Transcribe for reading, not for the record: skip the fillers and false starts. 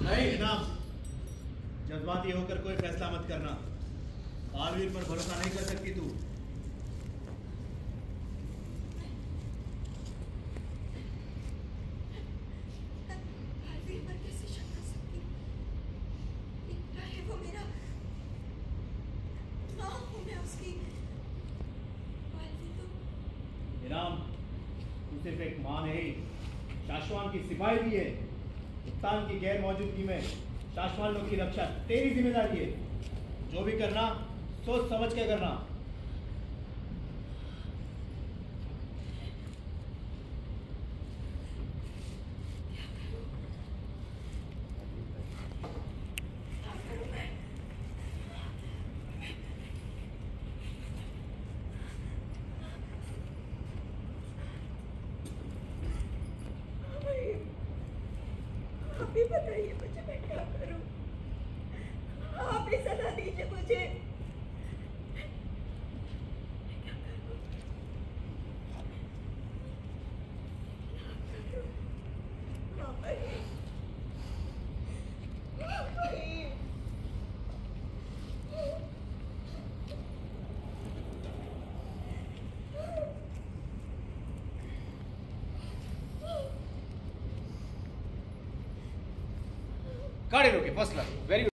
नहीं जनाब, जज्बाती होकर कोई फैसला मत करना। आलवीर पर भरोसा नहीं कर सकती तू। आलवीर पर कैसे शक कर सकती? इतना है वो मेरा माँ हूँ मैं उसकी। आलवीर तो इनाम, तू सिर्फ एक माँ नहीं, शाश्वान की सिपाही भी है। सुल्तान की गैर मौजूदगी में शाश्वानों की रक्षा तेरी जिम्मेदारी है। जो भी करना सोच समझ के करना। आप ही बताइए मुझे, मैं क्या करूं? आप ही सलाह दीजिए मुझे। मैं क्या करूं? हाँ भाई, हाँ भाई। गाड़ी रोके, फर्स्ट क्लास, वेरी